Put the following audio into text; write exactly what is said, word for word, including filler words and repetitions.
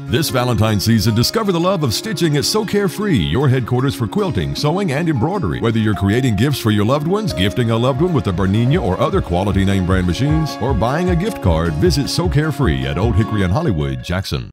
This Valentine's season, discover the love of stitching at So Carefree, your headquarters for quilting, sewing, and embroidery. Whether you're creating gifts for your loved ones, gifting a loved one with a Bernina or other quality name brand machines, or buying a gift card, visit So Carefree at Old Hickory and Hollywood, Jackson.